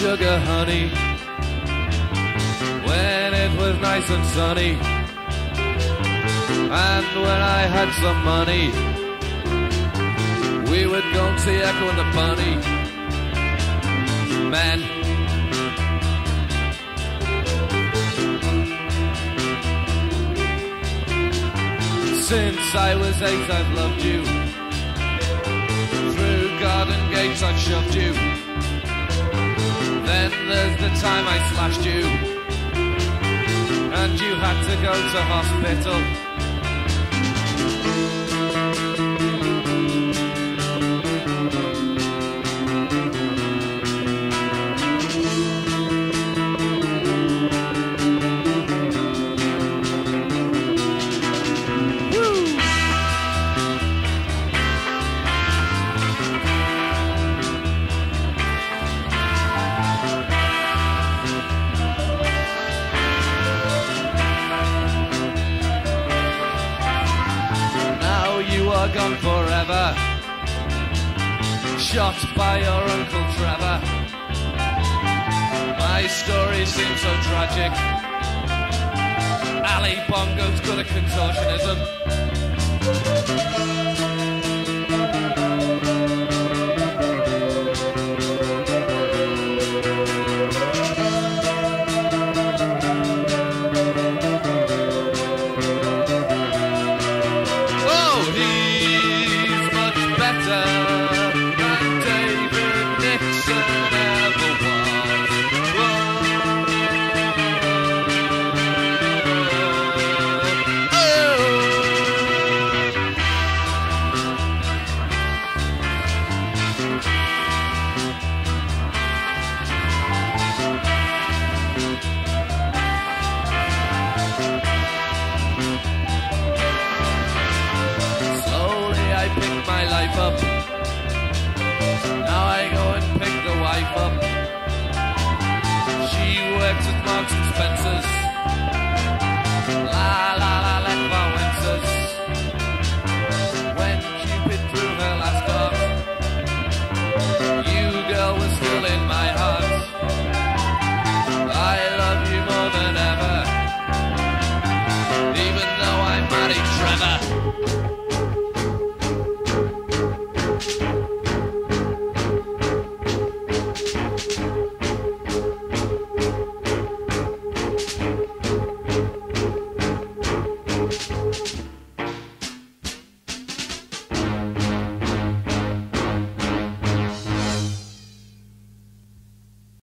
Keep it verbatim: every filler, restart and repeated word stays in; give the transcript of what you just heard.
sugar honey, when it was nice and sunny, and when I had some money, we would go and see Echo and the Bunny. Man, since I was eight I've loved you, through garden gates I've shoved you. Then there's the time I slashed you, and you had to go to hospital. Gone forever, shot by your Uncle Trevor. My story seems so tragic. Ali Bongo's good at contortionism. Up. Now I go and pick the wife up. She works at Marks and Spencer's. La la la let my wincers. When Cupid threw her last dart, you girl was still in my heart. I love you more than ever, even though I married Trevor.